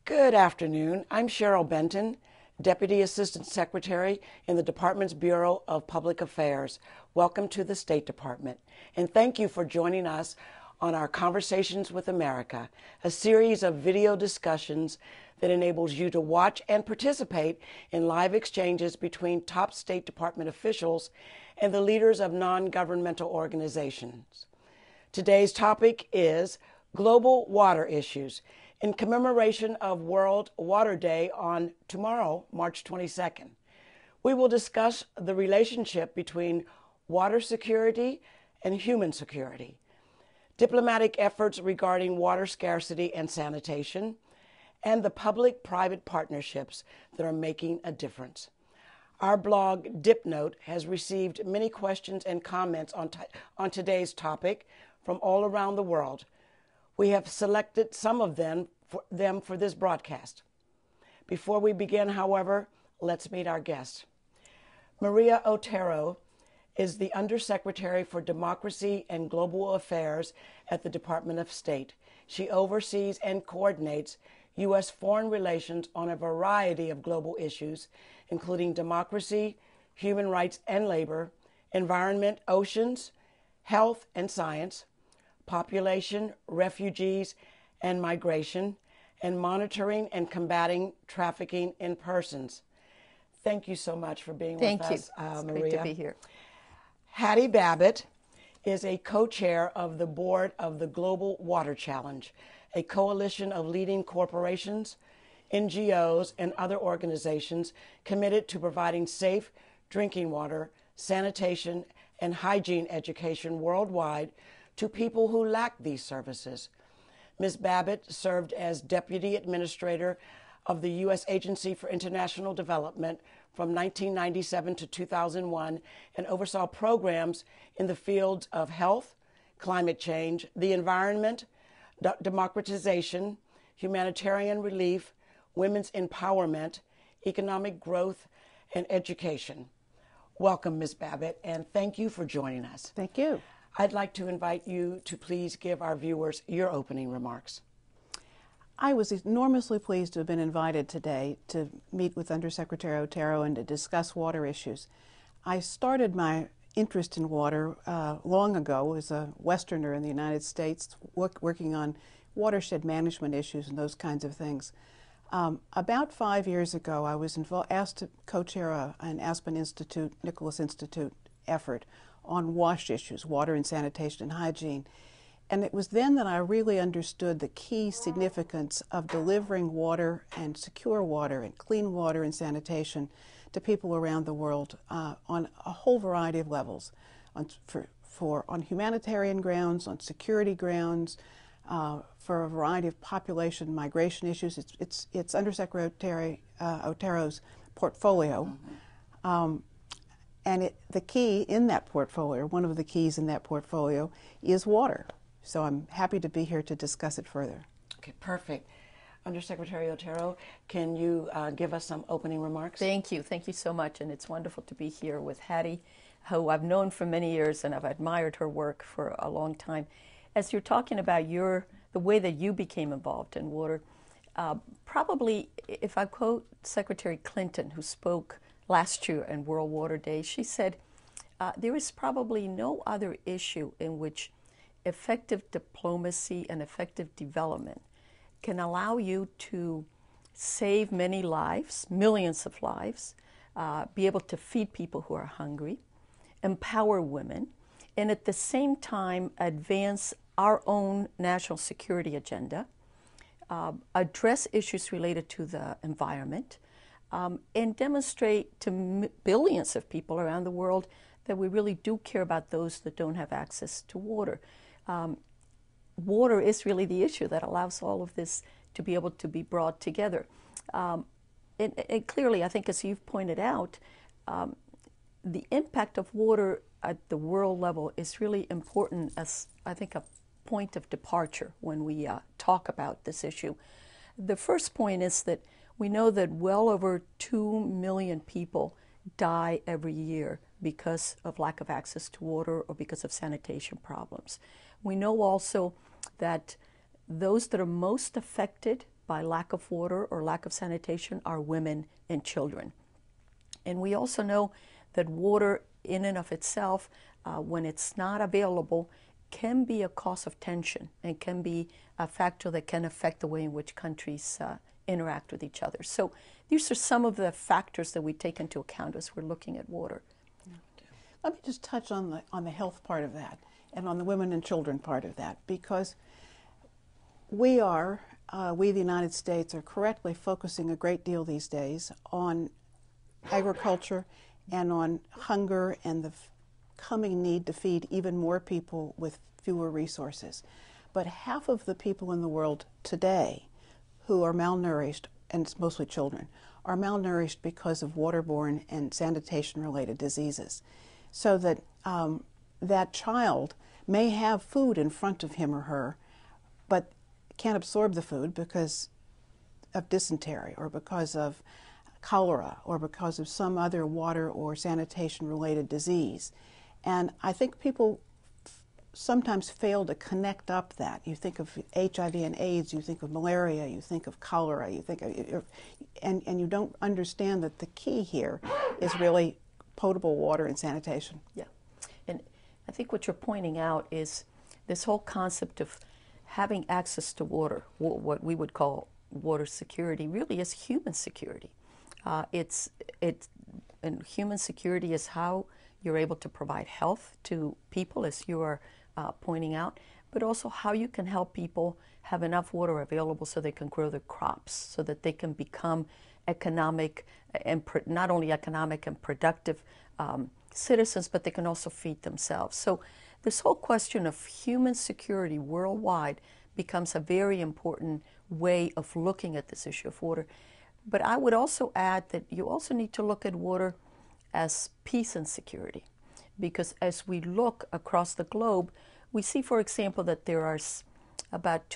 Good afternoon. I'm Cheryl Benton, Deputy Assistant Secretary in the Department's Bureau of Public Affairs. Welcome to the State Department, and thank you for joining us on our Conversations with America, a series of video discussions that enables you to watch and participate in live exchanges between top State Department officials and the leaders of non-governmental organizations. Today's topic is global water issues in commemoration of World Water Day on tomorrow, March 22nd. We will discuss the relationship between water security and human security, diplomatic efforts regarding water scarcity and sanitation, and the public-private partnerships that are making a difference. Our blog, DipNote, has received many questions and comments on today's topic from all around the world. We have selected some of them for this broadcast. Before we begin, however, let's meet our guest. Maria Otero is the Undersecretary for Democracy and Global Affairs at the Department of State. She oversees and coordinates U.S. foreign relations on a variety of global issues, including democracy, human rights and labor, environment, oceans, health and science, population, refugees and migration, and monitoring and combating trafficking in persons. Thank you so much for being with us, Maria. It's great to be here. Hattie Babbitt is a co-chair of the board of the Global Water Challenge, a coalition of leading corporations, NGOs, and other organizations committed to providing safe drinking water, sanitation, and hygiene education worldwide to people who lack these services. Ms. Babbitt served as Deputy Administrator of the U.S. Agency for International Development from 1997 to 2001 and oversaw programs in the fields of health, climate change, the environment, democratization, humanitarian relief, women's empowerment, economic growth, and education. Welcome, Ms. Babbitt, and thank you for joining us. Thank you. I'd like to invite you to please give our viewers your opening remarks. I was enormously pleased to have been invited today to meet with Undersecretary Otero and to discuss water issues. I started my interest in water long ago as a Westerner in the United States, working on watershed management issues and those kinds of things. About 5 years ago, I was asked to co-chair an Aspen Institute, Nicholas Institute effort on WASH issues, water and sanitation and hygiene. And it was then that I really understood the key significance of delivering water and secure water and clean water and sanitation to people around the world on a whole variety of levels, on humanitarian grounds, on security grounds, for a variety of population migration issues. It's Undersecretary Otero's portfolio. And the key in that portfolio, one of the keys in that portfolio, is water. So I'm happy to be here to discuss it further. Okay, perfect. Undersecretary Otero, can you give us some opening remarks? Thank you. Thank you so much. And it's wonderful to be here with Hattie, who I've known for many years and I've admired her work for a long time. As you're talking about the way that you became involved in water, probably, if I quote Secretary Clinton, who spoke last year in World Water Day, she said, there is probably no other issue in which effective diplomacy and effective development can allow you to save many lives, millions of lives, be able to feed people who are hungry, empower women, and at the same time advance our own national security agenda, address issues related to the environment, and demonstrate to billions of people around the world that we really do care about those that don't have access to water. Water is really the issue that allows all of this to be able to be brought together. And clearly, I think as you've pointed out, the impact of water at the world level is really important as, I think, a point of departure when we talk about this issue. The first point is that we know that well over 2 million people die every year because of lack of access to water or because of sanitation problems. We know also that those that are most affected by lack of water or lack of sanitation are women and children. And we also know that water in and of itself, when it's not available, can be a cause of tension and can be a factor that can affect the way in which countries interact with each other. So these are some of the factors that we take into account as we're looking at water. Let me just touch on the health part of that and on the women and children part of that, because we, the United States, are correctly focusing a great deal these days on agriculture and on hunger and the coming need to feed even more people with fewer resources. But half of the people in the world today who are malnourished, and it's mostly children, are malnourished because of waterborne and sanitation-related diseases. So that that child may have food in front of him or her, but can't absorb the food because of dysentery or because of cholera or because of some other water or sanitation-related disease. And I think people sometimes fail to connect up that. You think of HIV and AIDS, you think of malaria, you think of cholera, you think of, and you don't understand that the key here is really potable water and sanitation. Yeah, and I think what you're pointing out is this whole concept of having access to water, what we would call water security, really is human security. And human security is how you're able to provide health to people, as you are pointing out, but also how you can help people have enough water available so they can grow their crops, so that they can become economic and not only economic and productive citizens, but they can also feed themselves. So this whole question of human security worldwide becomes a very important way of looking at this issue of water. But I would also add that you also need to look at water as peace and security, because as we look across the globe, we see, for example, that there are about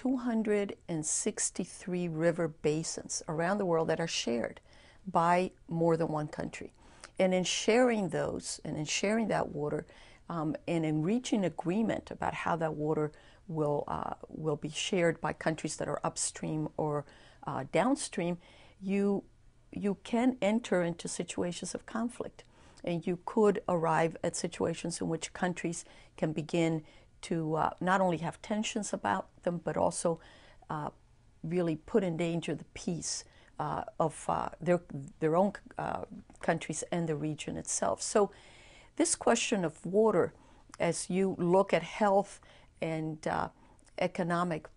263 river basins around the world that are shared by more than one country. And in sharing those, and in sharing that water, and in reaching agreement about how that water will be shared by countries that are upstream or downstream, you can enter into situations of conflict. And you could arrive at situations in which countries can begin to not only have tensions about them, but also really put in danger the peace of their own countries and the region itself. So this question of water, as you look at health and economic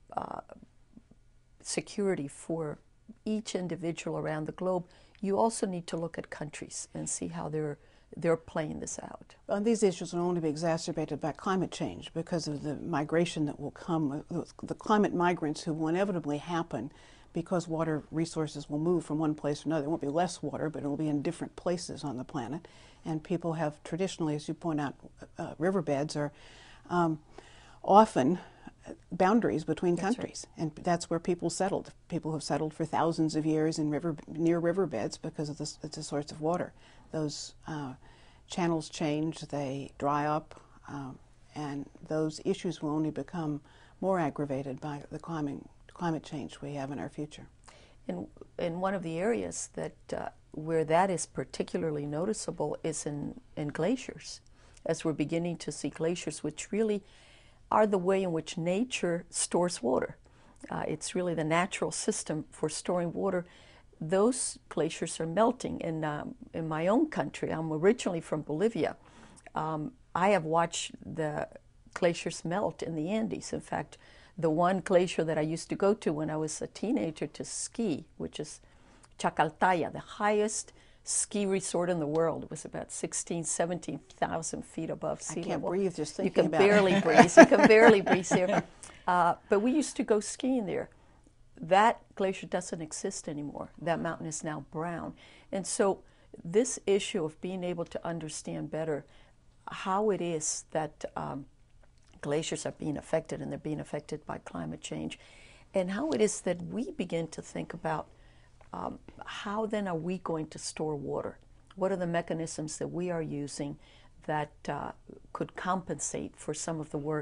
security for each individual around the globe, you also need to look at countries and see how they're playing this out. Well, these issues will only be exacerbated by climate change because of the migration that will come, the climate migrants who will inevitably happen because water resources will move from one place to another. There won't be less water, but it will be in different places on the planet. And people have traditionally, as you point out, riverbeds are often boundaries between countries, right. And that's where people settled. People have settled for thousands of years in near riverbeds because of the source of water. Those channels change, they dry up, and those issues will only become more aggravated by the climate change we have in our future. And one of the areas that where that is particularly noticeable is in glaciers, as we're beginning to see glaciers, which really are the way in which nature stores water. It's really the natural system for storing water. Those glaciers are melting. In my own country, I'm originally from Bolivia, I have watched the glaciers melt in the Andes. In fact, the one glacier that I used to go to when I was a teenager to ski, which is Chacaltaya, the highest ski resort in the world. It was about 17,000 feet above sea level. I can't breathe just thinking about it. You can barely breathe. You can barely breathe here. But we used to go skiing there. That glacier doesn't exist anymore. That mountain is now brown. And so this issue of being able to understand better how it is that glaciers are being affected, and they're being affected by climate change, and how it is that we begin to think about how then are we going to store water? What are the mechanisms that we are using that could compensate for some of the work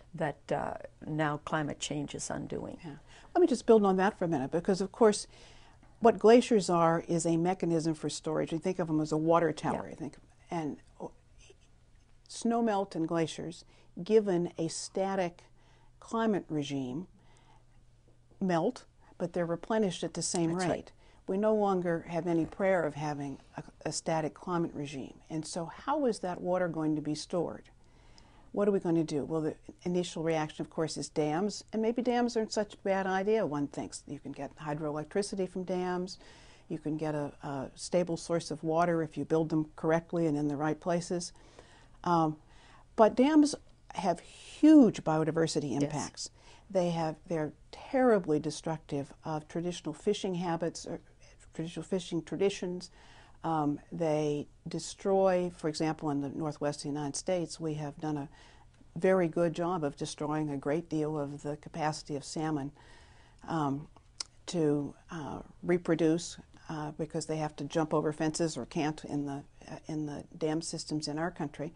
that now climate change is undoing. Yeah. Let me just build on that for a minute, because of course what glaciers are is a mechanism for storage. We think of them as a water tower, Yeah. I think. And snowmelt and glaciers, given a static climate regime, melt, but they're replenished at the same That's rate. right. We no longer have any prayer of having a static climate regime. And so how is that water going to be stored? What are we going to do? Well, the initial reaction, of course, is dams, and maybe dams aren't such a bad idea, one thinks. You can get hydroelectricity from dams. You can get a stable source of water if you build them correctly and in the right places. But dams have huge biodiversity impacts. Yes. They're terribly destructive of traditional fishing habits, or traditional fishing traditions. They destroy, for example, in the Northwest of the United States, we have done a very good job of destroying a great deal of the capacity of salmon to reproduce because they have to jump over fences or can't in the dam systems in our country.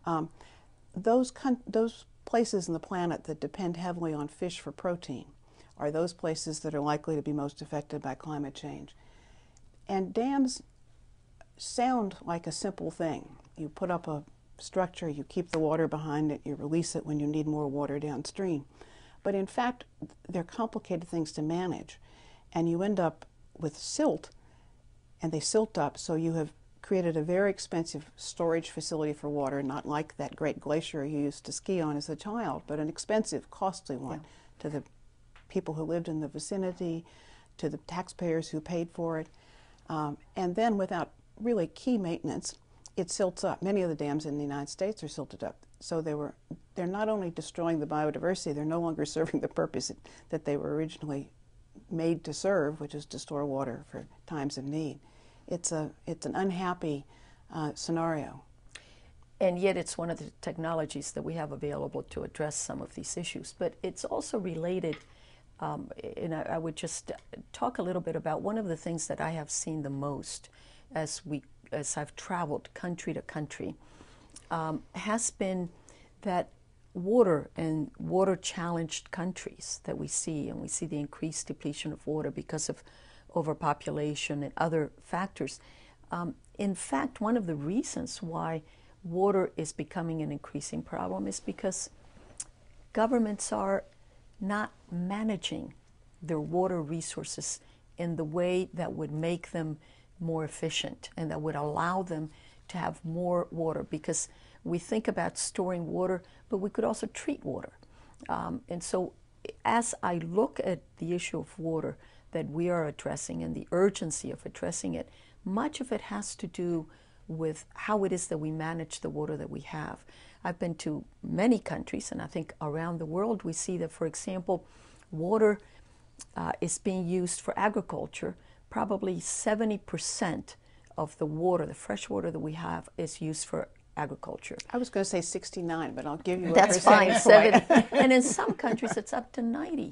Those places in the planet that depend heavily on fish for protein are those places that are likely to be most affected by climate change. And dams sound like a simple thing. You put up a structure, you keep the water behind it, you release it when you need more water downstream. But in fact, they're complicated things to manage. And you end up with silt, and they silt up, so you have created a very expensive storage facility for water, not like that great glacier you used to ski on as a child, but an expensive, costly one to the people who lived in the vicinity, to the taxpayers who paid for it. And then without really key maintenance, it silts up. Many of the dams in the United States are silted up. So they're not only destroying the biodiversity, they're no longer serving the purpose that they were originally made to serve, which is to store water for times of need. It's an unhappy scenario. And yet it's one of the technologies that we have available to address some of these issues. But it's also related, and I would just talk a little bit about one of the things that I have seen the most as I've traveled country to country, has been that water and water-challenged countries that we see, and we see the increased depletion of water because of overpopulation and other factors. In fact, one of the reasons why water is becoming an increasing problem is because governments are not managing their water resources in the way that would make them more efficient and that would allow them to have more water, because we think about storing water, but we could also treat water. And so as I look at the issue of water that we are addressing and the urgency of addressing it, much of it has to do with how it is that we manage the water that we have. I've been to many countries, and I think around the world we see that, for example, water is being used for agriculture. Probably 70% of the water, the fresh water that we have, is used for agriculture. I was going to say 69, but I'll give you a That's fine, percentage point. 70. And in some countries it's up to 90%.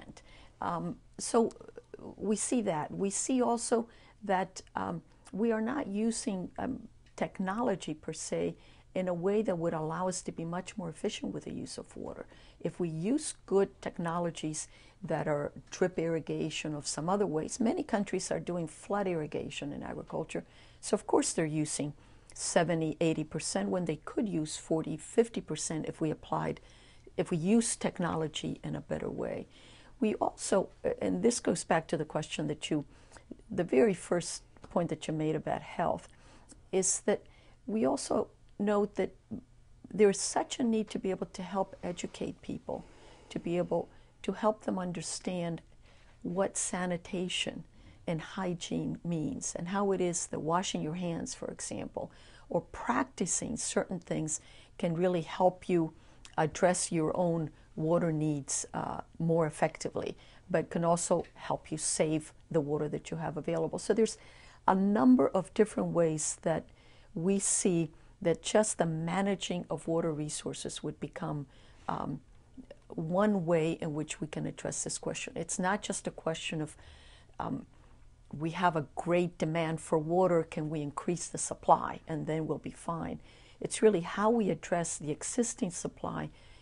So we see that. We see also that we are not using technology per se in a way that would allow us to be much more efficient with the use of water. If we use good technologies that are drip irrigation or some other ways, many countries are doing flood irrigation in agriculture. So of course they're using 70, 80% when they could use 40, 50% if we use technology in a better way. We also, and this goes back to the question the very first point that you made about health, is that we also note that there's such a need to be able to help educate people, to be able to help them understand what sanitation and hygiene means and how it is that washing your hands, for example, or practicing certain things can really help you address your own water needs more effectively, but can also help you save the water that you have available. So there's a number of different ways that we see that just the managing of water resources would become one way in which we can address this question. It's not just a question of we have a great demand for water, can we increase the supply and then we'll be fine. It's really how we address the existing supply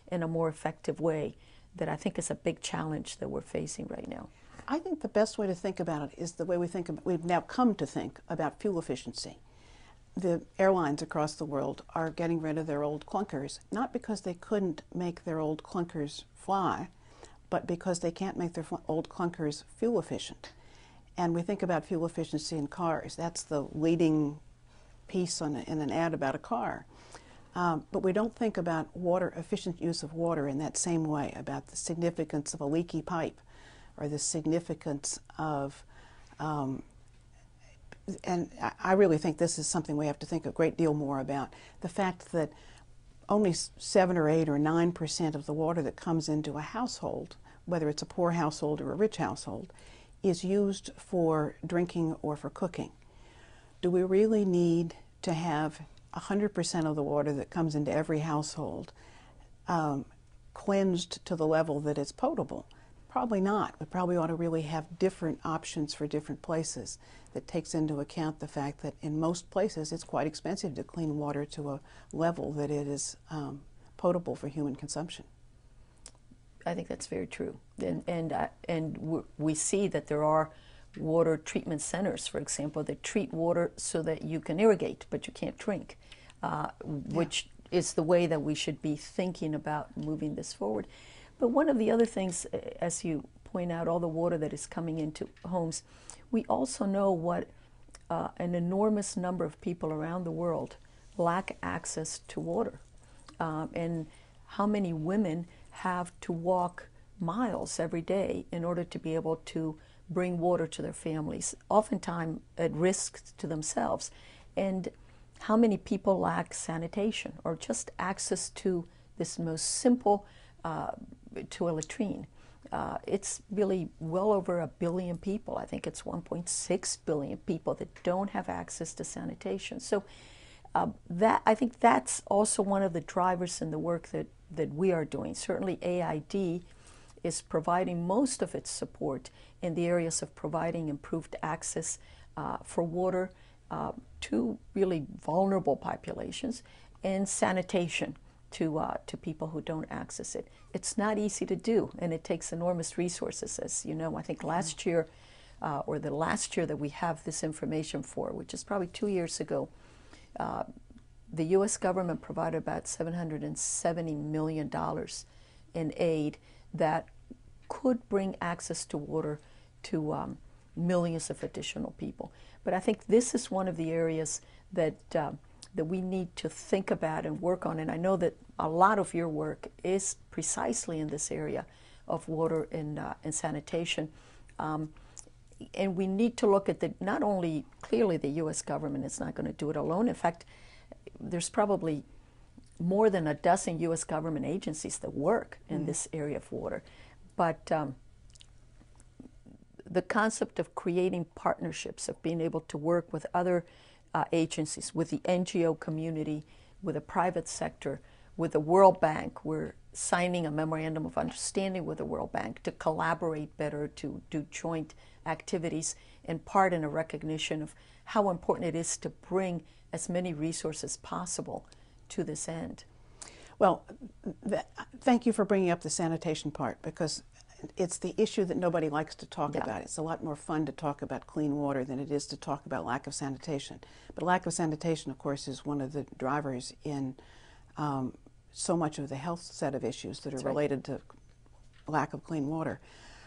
in a more effective way that I think is a big challenge that we're facing right now? I think the best way to think about it is the way we've now come to think about fuel efficiency. The airlines across the world are getting rid of their old clunkers, not because they couldn't make their old clunkers fly, but because they can't make their old clunkers fuel efficient. And we think about fuel efficiency in cars. That's the leading piece in an ad about a car. But we don't think about efficient use of water in that same way, about the significance of a leaky pipe or the significance of, and I really think this is something we have to think a great deal more about, the fact that only 7 or 8 or 9% of the water that comes into a household, whether it's a poor household or a rich household, is used for drinking or for cooking. Do we really need to have 100% of the water that comes into every household cleansed to the level that it's potable? Probably not. We probably ought to really have different options for different places that takes into account the fact that in most places it's quite expensive to clean water to a level that it is potable for human consumption. I think that's very true. And we see that there are water treatment centers, for example, that treat water so that you can irrigate, but you can't drink, which is the way that we should be thinking about moving this forward. But one of the other things, as you point out, all the water that is coming into homes, we also know what an enormous number of people around the world lack access to water, and how many women have to walk miles every day in order to be able to bring water to their families, oftentimes at risk to themselves. And how many people lack sanitation or just access to this most simple, to a latrine. It's really well over 1 billion people. I think it's 1.6 billion people that don't have access to sanitation. So I think that's also one of the drivers in the work that we are doing. Certainly AID is providing most of its support in the areas of providing improved access for water to really vulnerable populations, and sanitation to people who don't access it. It's not easy to do, and it takes enormous resources, as you know. I think last year, or the last year that we have this information for, which is probably 2 years ago, the U.S. government provided about $770 million in aid that could bring access to water to millions of additional people. But I think this is one of the areas that we need to think about and work on. And I know that a lot of your work is precisely in this area of water and sanitation. And we need to look at not only clearly the U.S. government is not going to do it alone. In fact, there's probably more than a dozen U.S. government agencies that work in this area of water. But the concept of creating partnerships, of being able to work with other agencies, with the NGO community, with the private sector, with the World Bank. We're signing a memorandum of understanding with the World Bank to collaborate better, to do joint activities, in part in a recognition of how important it is to bring as many resources as possible to this end. Well, thank you for bringing up the sanitation part, because it's the issue that nobody likes to talk about. It's a lot more fun to talk about clean water than it is to talk about lack of sanitation. But lack of sanitation, of course, is one of the drivers in so much of the health set of issues that are related to lack of clean water.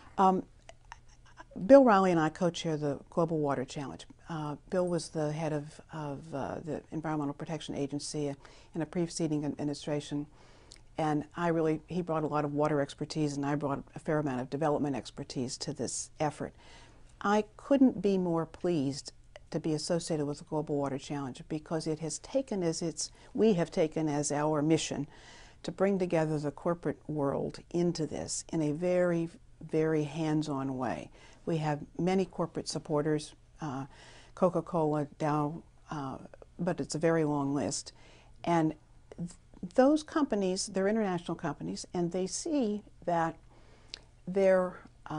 Bill Riley and I co-chair the Global Water Challenge. Bill was the head of the Environmental Protection Agency in a preceding administration, and he brought a lot of water expertise, and I brought a fair amount of development expertise to this effort. I couldn't be more pleased to be associated with the Global Water Challenge, because it has taken we have taken as our mission to bring together the corporate world into this in a very, very hands-on way. We have many corporate supporters, Coca-Cola, Dow, but it's a very long list. And those companies, they're international companies, and they see that their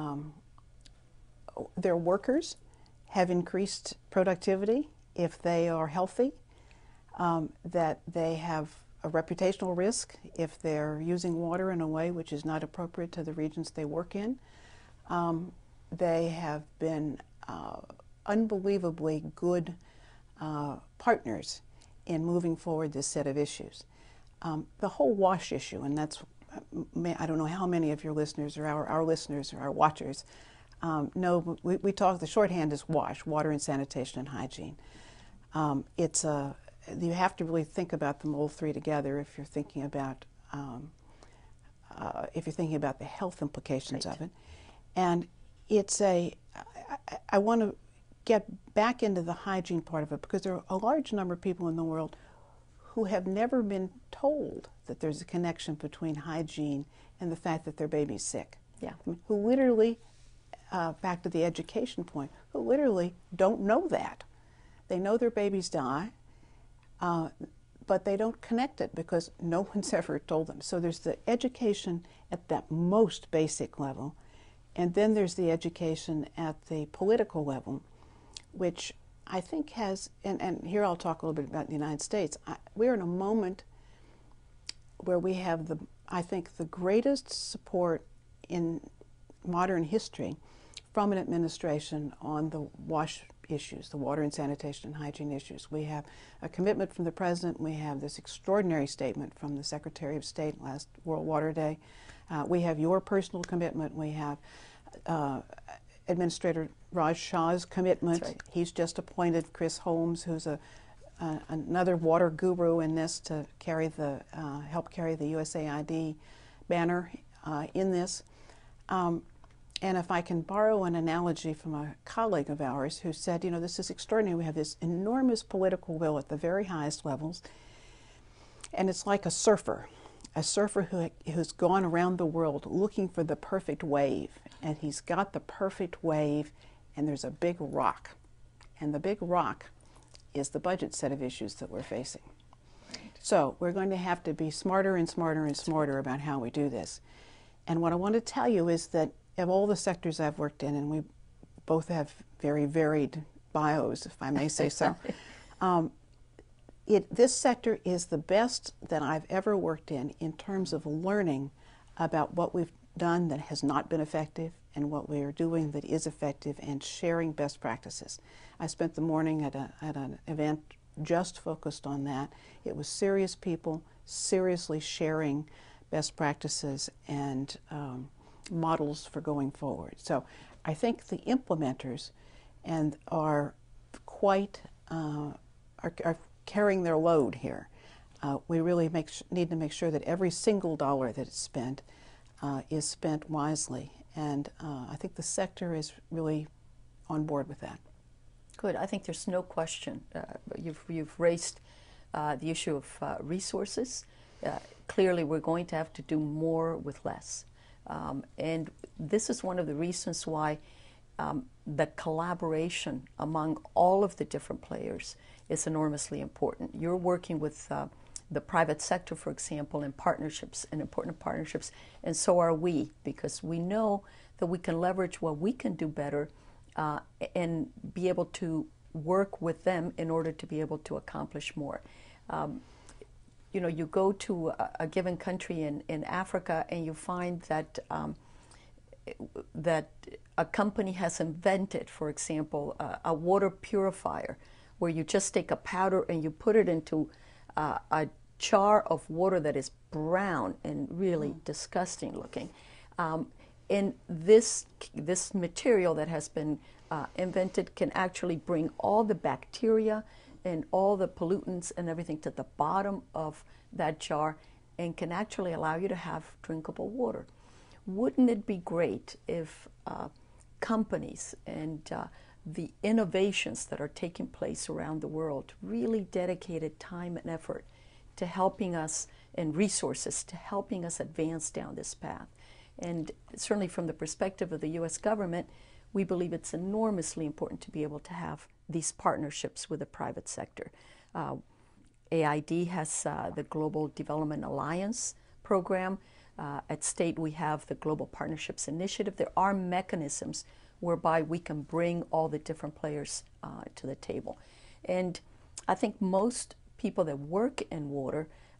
workers have increased productivity if they are healthy, that they have a reputational risk if they're using water in a way which is not appropriate to the regions they work in. They have been unbelievably good partners in moving forward this set of issues. The whole WASH issue, and that's, I don't know how many of your listeners or our listeners or our watchers know, we talk, the shorthand is WASH, water and sanitation and hygiene. You have to really think about them all three together if you're thinking about the health implications Right. of it. And I want to get back into the hygiene part of it because there are a large number of people in the world who have never been told that there's a connection between hygiene and the fact that their baby's sick. Yeah. I mean, who literally, back to the education point, who literally don't know that. They know their babies die, but they don't connect it because no one's ever told them. So there's the education at that most basic level, and then there's the education at the political level, which I think has, and here I'll talk a little bit about the United States. We're in a moment where we have I think the greatest support in modern history from an administration on the WASH issues, the water and sanitation and hygiene issues. We have a commitment from the President. We have this extraordinary statement from the Secretary of State last World Water Day. We have your personal commitment. We have Administrator Raj Shah's commitment. That's right. He's just appointed Chris Holmes, who's another water guru in this, to help carry the USAID banner in this. And if I can borrow an analogy from a colleague of ours who said, you know, this is extraordinary. We have this enormous political will at the very highest levels, and it's like a surfer who's gone around the world looking for the perfect wave, and he's got the perfect wave, and there's a big rock, and the big rock is the budget set of issues that we're facing. So we're going to have to be smarter and smarter and smarter about how we do this. And what I want to tell you is that of all the sectors I've worked in, and we both have very varied bios, if I may say so, this sector is the best that I've ever worked in terms of learning about what we've done that has not been effective and what we are doing that is effective, and sharing best practices. I spent the morning at an event just focused on that. It was serious people seriously sharing best practices and models for going forward. So I think the implementers are quite are carrying their load here. We really need to make sure that every single dollar that is spent wisely, and I think the sector is really on board with that. Good. I think there's no question. You've raised the issue of resources. Clearly, we're going to have to do more with less. And this is one of the reasons why the collaboration among all of the different players is enormously important. You're working with the private sector, for example, in partnerships, and important partnerships, and so are we, because we know that we can leverage what we can do better and be able to work with them in order to be able to accomplish more. You know, you go to a given country in Africa and you find that that a company has invented, for example, a water purifier where you just take a powder and you put it into a jar of water that is brown and really disgusting looking. And this material that has been invented can actually bring all the bacteria and all the pollutants and everything to the bottom of that jar and can actually allow you to have drinkable water. Wouldn't it be great if companies and the innovations that are taking place around the world really dedicated time and effort to helping us, and resources to helping us advance down this path? And certainly from the perspective of the U.S. government, we believe it's enormously important to be able to have these partnerships with the private sector. AID has the Global Development Alliance program. At state, we have the Global Partnerships Initiative. There are mechanisms whereby we can bring all the different players to the table. And I think most people that work in water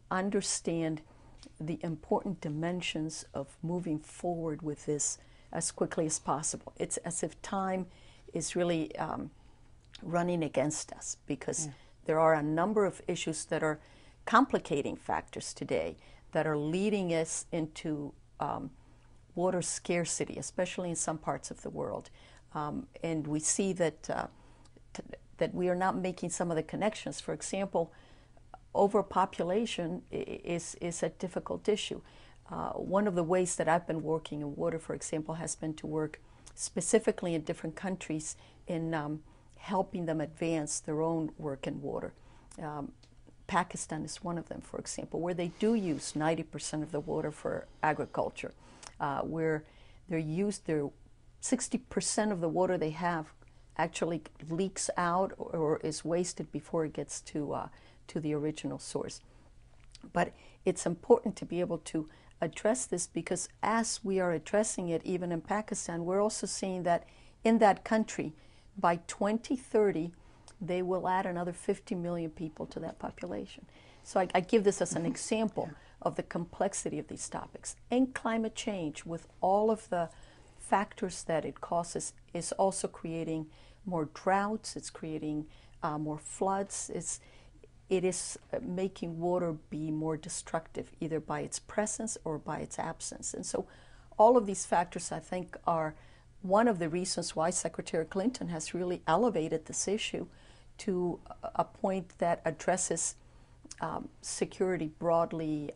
understand the important dimensions of moving forward with this as quickly as possible. It's as if time is really running against us, because there are a number of issues that are complicating factors today that are leading us into water scarcity, especially in some parts of the world. And we see that that we are not making some of the connections. For example, overpopulation is a difficult issue. One of the ways that I've been working in water, for example, has been to work specifically in different countries in helping them advance their own work in water. Pakistan is one of them, for example, where they do use 90% of the water for agriculture, where their 60% of the water they have actually leaks out or is wasted before it gets to the original source. But it's important to be able to address this, because as we are addressing it, even in Pakistan, we're also seeing that in that country, by 2030, they will add another 50 million people to that population. So I give this as an example of the complexity of these topics. And climate change, with all of the factors that it causes, is also creating more droughts, it's creating more floods, it is making water be more destructive, either by its presence or by its absence. And so all of these factors, I think, are one of the reasons why Secretary Clinton has really elevated this issue to a point that addresses security broadly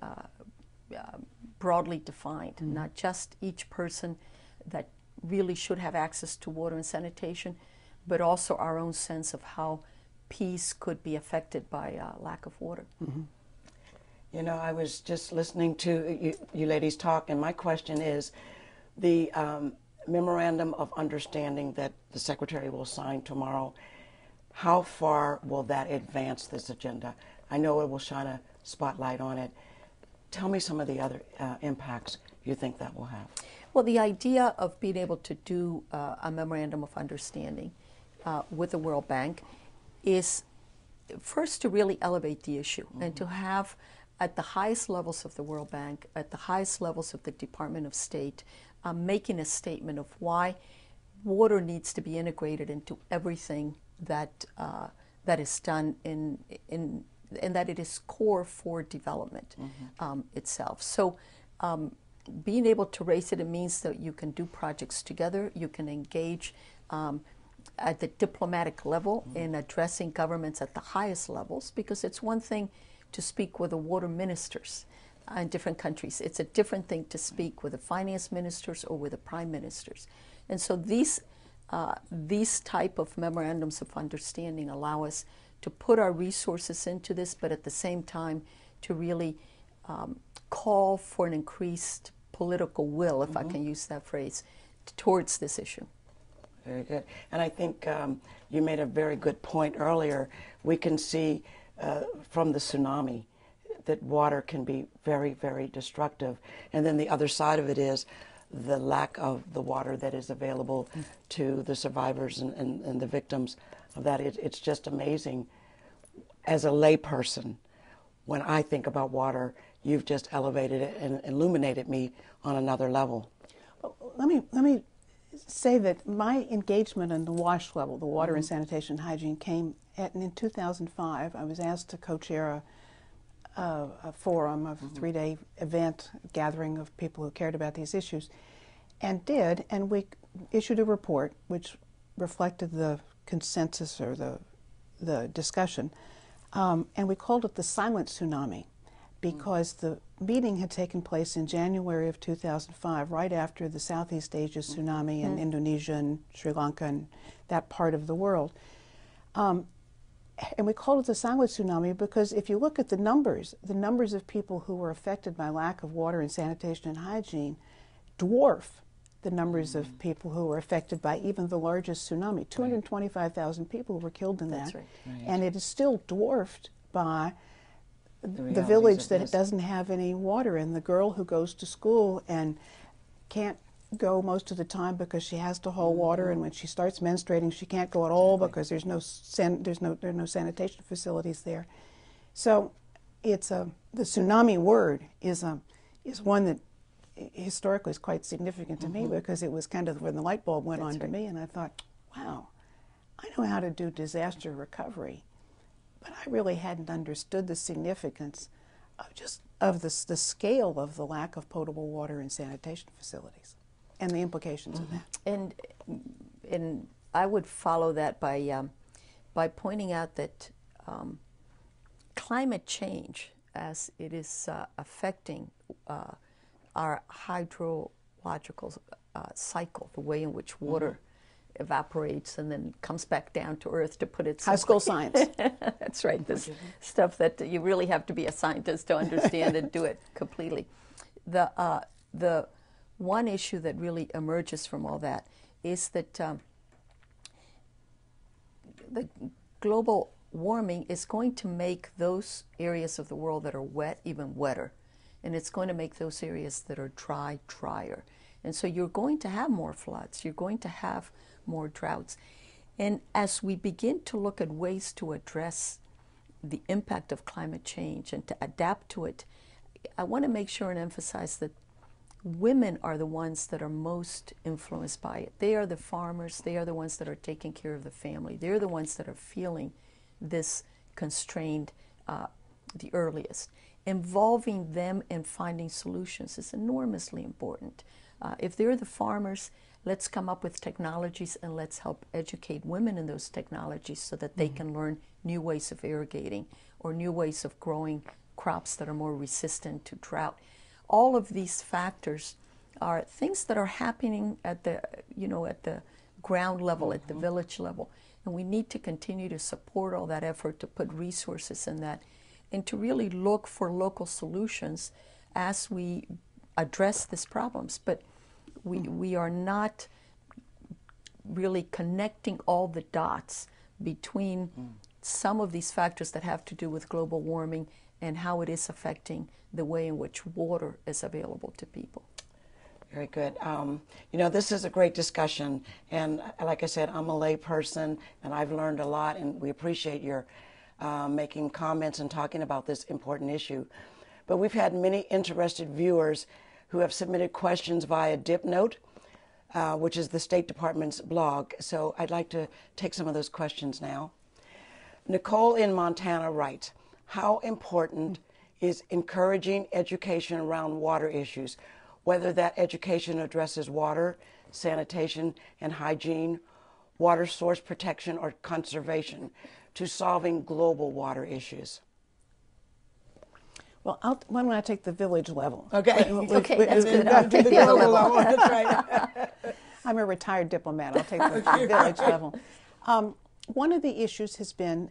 defined, not just each person that really should have access to water and sanitation, but also our own sense of how peace could be affected by lack of water. You know, I was just listening to you ladies talk, and my question is, the memorandum of understanding that the Secretary will sign tomorrow, how far will that advance this agenda? I know it will shine a spotlight on it. Tell me some of the other impacts you think that will have. Well, the idea of being able to do a memorandum of understanding with the World Bank is first to really elevate the issue and to have at the highest levels of the World Bank, at the highest levels of the Department of State, making a statement of why water needs to be integrated into everything that that is done in and that it is core for development itself. So being able to raise it means that you can do projects together, you can engage at the diplomatic level in addressing governments at the highest levels, because it's one thing to speak with the water ministers in different countries. It's a different thing to speak with the finance ministers or with the prime ministers. And so these type of memorandums of understanding allow us to put our resources into this, but at the same time to really call for an increased political will, if I can use that phrase, towards this issue. Very good. And I think you made a very good point earlier. We can see from the tsunami that water can be very, very destructive. And then the other side of it is the lack of the water that is available to the survivors and the victims of that. It's just amazing. As a layperson, when I think about water, you've just elevated it and illuminated me on another level. Let me say that my engagement in the WASH level, the Water and Sanitation Hygiene, came in 2005. I was asked to co-chair a forum, a 3-day event gathering of people who cared about these issues, and we issued a report which reflected the consensus or the discussion, and we called it the silent tsunami, because the meeting had taken place in January of 2005, right after the Southeast Asia tsunami in Indonesia and Sri Lanka and that part of the world. And we called it the silent tsunami because if you look at the numbers of people who were affected by lack of water and sanitation and hygiene dwarf the numbers of people who were affected by even the largest tsunami. 225,000 people were killed in that. That's right. And it is still dwarfed by the village that doesn't have any water, and the girl who goes to school and can't go most of the time because she has to haul water, and when she starts menstruating she can't go at all because there are no sanitation facilities there. So the tsunami word is one that historically is quite significant to me, because it was kind of when the light bulb went on to me, and I thought, wow, I know how to do disaster recovery, but I really hadn't understood the significance of the scale of the lack of potable water and sanitation facilities and the implications of that. And I would follow that by pointing out that climate change, as it is affecting our hydrological cycle, the way in which water evaporates and then comes back down to earth, to put it simply. High school science. That's right. This stuff that you really have to be a scientist to understand and do it completely. The one issue that really emerges from all that is that the global warming is going to make those areas of the world that are wet even wetter, and it's going to make those areas that are dry drier. And so you're going to have more floods, you're going to have more droughts. And as we begin to look at ways to address the impact of climate change and to adapt to it, I want to make sure and emphasize that women are the ones that are most influenced by it. They are the farmers, they are the ones that are taking care of the family, they're the ones that are feeling this constrained the earliest. Involving them in finding solutions is enormously important. If they're the farmers, let's come up with technologies and let's help educate women in those technologies so that they can learn new ways of irrigating or new ways of growing crops that are more resistant to drought. All of these factors are things that are happening at the ground level, at the village level. And we need to continue to support all that effort, to put resources in that, and to really look for local solutions as we address these problems. But we are not really connecting all the dots between some of these factors that have to do with global warming and how it is affecting the way in which water is available to people. Very good. This is a great discussion, and like I said, I'm a lay person, and I've learned a lot, and we appreciate your making comments and talking about this important issue. But we've had many interested viewers who have submitted questions via DipNote, which is the State Department's blog. So I'd like to take some of those questions now. Nicole in Montana writes, how important is encouraging education around water issues, whether that education addresses water, sanitation and hygiene, water source protection or conservation, to solving global water issues? Well, why don't I take the village level? Okay. Okay, that's good. I'll take the other level. That's right. I'm a retired diplomat. I'll take the village level. One of the issues has been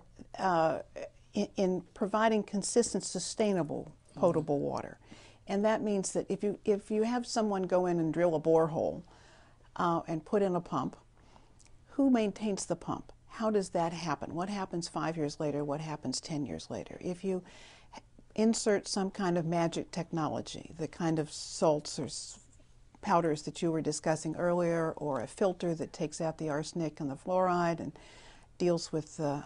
in providing consistent, sustainable, potable water. And that means that if you have someone go in and drill a borehole and put in a pump, who maintains the pump? How does that happen? What happens 5 years later? What happens 10 years later? If you insert some kind of magic technology, the kind of salts or powders that you were discussing earlier, or a filter that takes out the arsenic and the fluoride and deals with the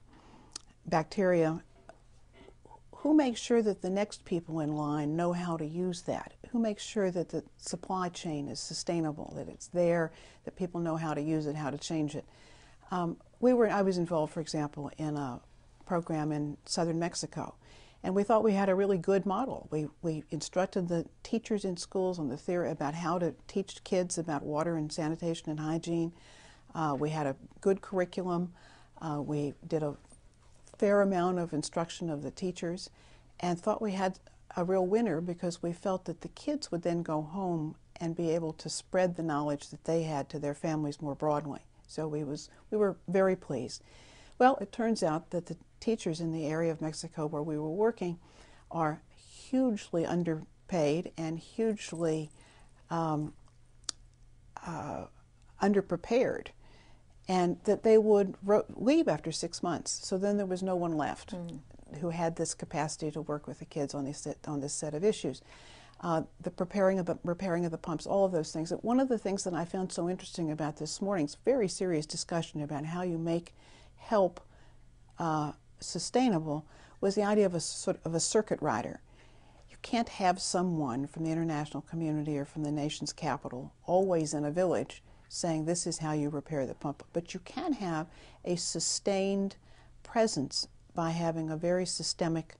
bacteria, who makes sure that the next people in line know how to use that? Who makes sure that the supply chain is sustainable, that it's there, that people know how to use it, how to change it? I was involved, for example, in a program in southern Mexico, and we thought we had a really good model. We instructed the teachers in schools on the theory about how to teach kids about water and sanitation and hygiene. We had a good curriculum. We did a fair amount of instruction of the teachers, and thought we had a real winner, because we felt that the kids would then go home and be able to spread the knowledge that they had to their families more broadly. So we were very pleased. Well, it turns out that the teachers in the area of Mexico where we were working are hugely underpaid and hugely underprepared, and that they would leave after 6 months. So then there was no one left who had this capacity to work with the kids on this set of issues. The repairing of the pumps, all of those things. One of the things that I found so interesting about this morning's very serious discussion about how you make help sustainable was the idea of a sort of a circuit rider. You can't have someone from the international community or from the nation's capital always in a village saying this is how you repair the pump, but you can have a sustained presence by having a very systemic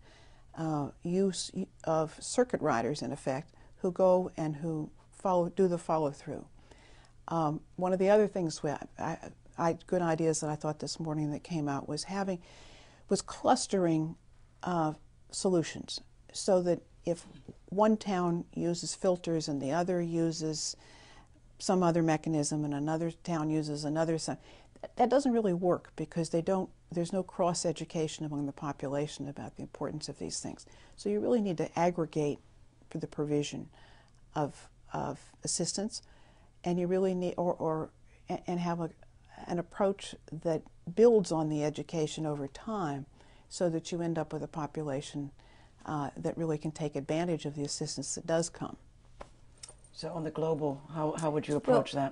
use of circuit riders, in effect, who go and who do the follow-through. One of the other things good ideas that I thought this morning that came out was clustering solutions, so that if one town uses filters and the other uses some other mechanism and another town uses another, that doesn't really work, because there's no cross-education among the population about the importance of these things. So you really need to aggregate for the provision of assistance, and you really need and have an approach that builds on the education over time, so that you end up with a population that really can take advantage of the assistance that does come. So on the global, how would you approach that?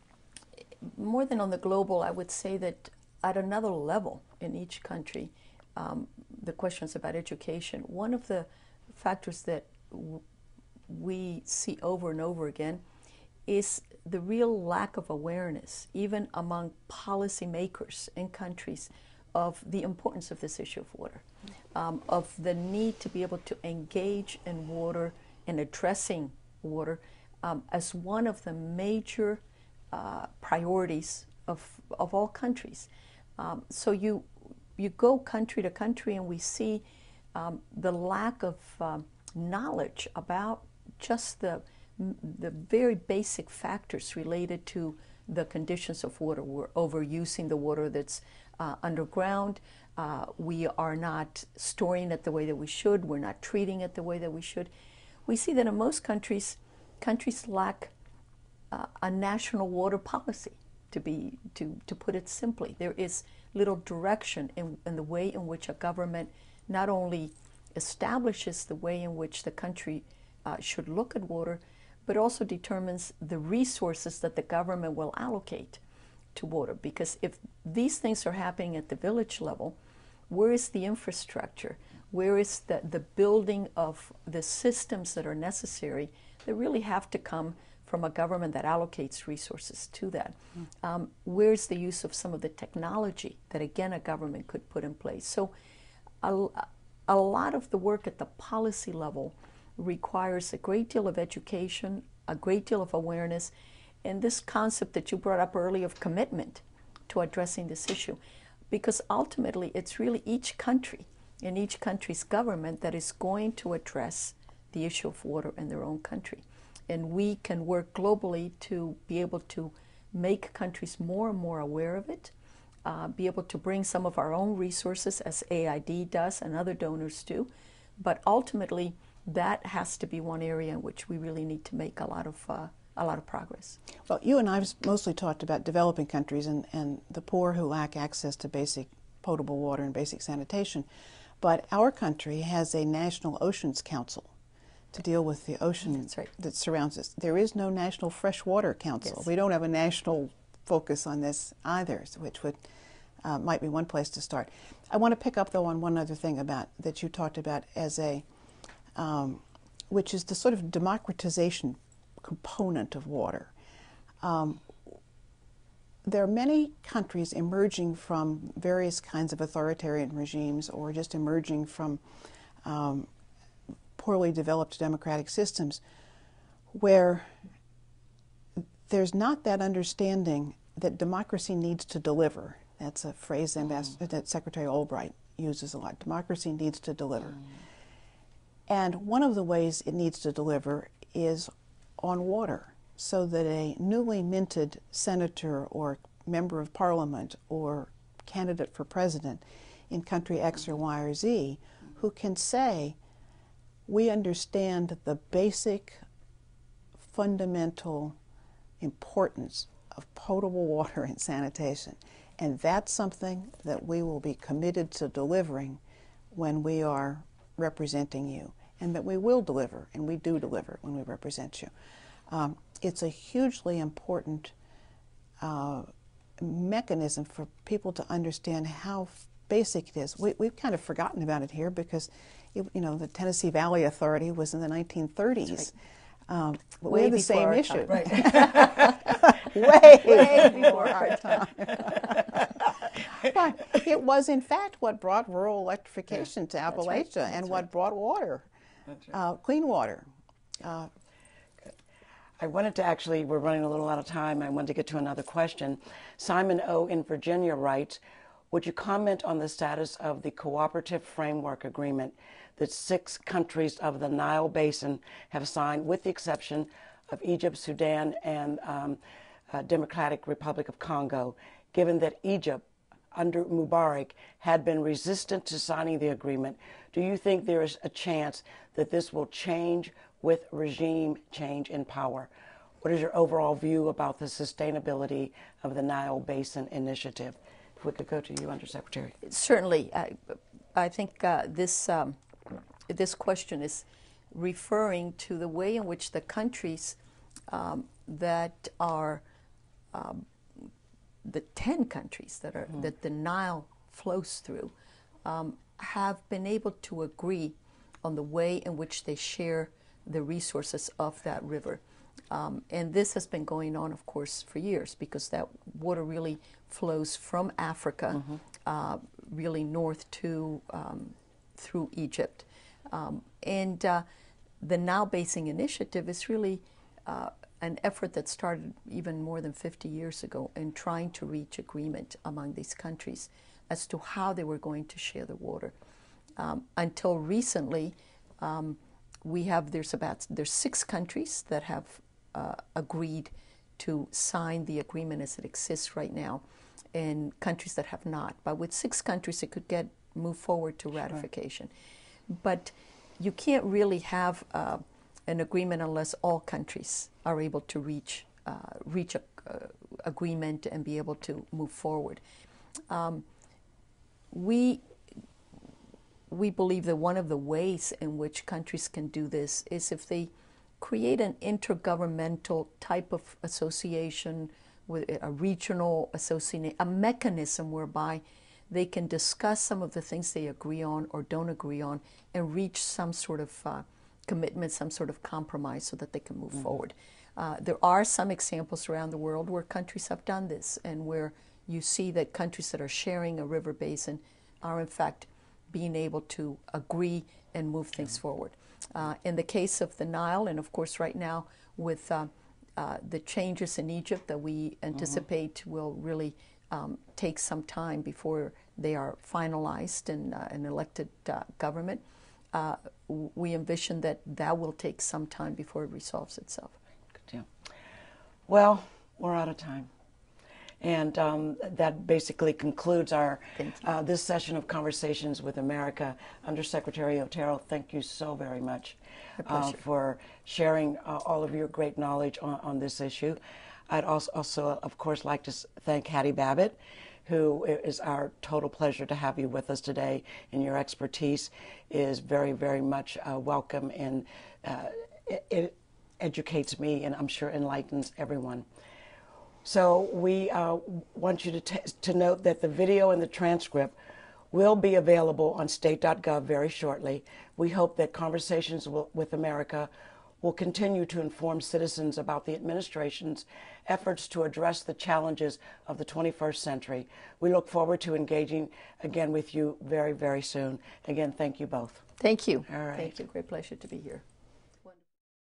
More than on the global, I would say that at another level in each country, the questions about education, one of the factors that we see over and over again is the real lack of awareness, even among policymakers in countries, of the importance of this issue of water, of the need to be able to engage in water and addressing water as one of the major priorities of all countries. So you go country to country, and we see the lack of knowledge about just the very basic factors related to the conditions of water. We're overusing the water that's underground. We are not storing it the way that we should. We're not treating it the way that we should. We see that in most countries lack a national water policy, to put it simply. There is little direction in the way in which a government not only establishes the way in which the country should look at water, but also determines the resources that the government will allocate to water. Because if these things are happening at the village level, where is the infrastructure? Where is the building of the systems that are necessary, that really have to come from a government that allocates resources to that? Where's the use of some of the technology that, again, a government could put in place? So a lot of the work at the policy level requires a great deal of education, a great deal of awareness, and this concept that you brought up earlier of commitment to addressing this issue. Because ultimately, it's really each country and each country's government that is going to address the issue of water in their own country. And we can work globally to be able to make countries more and more aware of it, be able to bring some of our own resources, as AID does and other donors do. But ultimately, that has to be one area in which we really need to make a lot of progress. Well, you and I have mostly talked about developing countries and the poor who lack access to basic potable water and basic sanitation. But our country has a National Oceans Council to deal with the ocean that surrounds us. There is no National Freshwater Council. Yes. We don't have a national focus on this either, which would might be one place to start. I want to pick up, though, on one other thing that you talked about as which is the sort of democratization component of water. There are many countries emerging from various kinds of authoritarian regimes, or just emerging from poorly developed democratic systems, where there's not that understanding that democracy needs to deliver. That's a phrase that Secretary Albright uses a lot. Democracy needs to deliver. And one of the ways it needs to deliver is on water, so that a newly minted senator or member of parliament or candidate for president in country X or Y or Z, who can say, we understand the basic fundamental importance of potable water and sanitation, and that's something that we will be committed to delivering when we are representing you, and that we will deliver, and we do deliver when we represent you. It's a hugely important mechanism for people to understand how basic it is. We've kind of forgotten about it here because, the Tennessee Valley Authority was in the 1930s. But we have the same issue. Right. way before our time. But it was, in fact, what brought rural electrification to Appalachia and what brought water, clean water. I wanted to actually, we're running a little out of time. I wanted to get to another question. Simon O. in Virginia writes, would you comment on the status of the Cooperative Framework Agreement that 6 countries of the Nile Basin have signed, with the exception of Egypt, Sudan, and Democratic Republic of Congo, given that Egypt, under Mubarak, had been resistant to signing the agreement? Do you think there is a chance that this will change with regime change in power? What is your overall view about the sustainability of the Nile Basin Initiative? If we could go to you, Undersecretary. Certainly. I think this question is referring to the way in which the countries that are the 10 countries that are that the Nile flows through have been able to agree on the way in which they share the resources of that river. And this has been going on, of course, for years, because that water really flows from Africa, really north to through Egypt. And the Nile Basin Initiative is really an effort that started even more than 50 years ago in trying to reach agreement among these countries as to how they were going to share the water. Until recently, there's 6 countries that have agreed to sign the agreement as it exists right now, and countries that have not. But with 6 countries, it could move forward to ratification. Sure. But you can't really have an agreement unless all countries are able to reach a agreement and be able to move forward. We believe that one of the ways in which countries can do this is if they create an intergovernmental type of association with a regional association, a mechanism whereby they can discuss some of the things they agree on or don't agree on and reach some sort of commitment, some sort of compromise so that they can move forward. There are some examples around the world where countries have done this and where you see that countries that are sharing a river basin are in fact being able to agree and move things forward. In the case of the Nile, and of course right now with the changes in Egypt that we anticipate will really take some time before they are finalized in an elected government, we envision that will take some time before it resolves itself. Good deal. Well, we're out of time. And that basically concludes our this session of Conversations with America. Undersecretary Otero, thank you so very much for sharing all of your great knowledge on this issue. I'd also, of course, like to thank Hattie Babbitt, who is our total pleasure to have you with us today, and your expertise is very, very much welcome, and it educates me and I'm sure enlightens everyone. So we want you to note that the video and the transcript will be available on state.gov very shortly. We hope that Conversations with America will continue to inform citizens about the administration's efforts to address the challenges of the 21st century. We look forward to engaging again with you very, very soon. Again, thank you both. Thank you. All right. Thank you. Great pleasure to be here.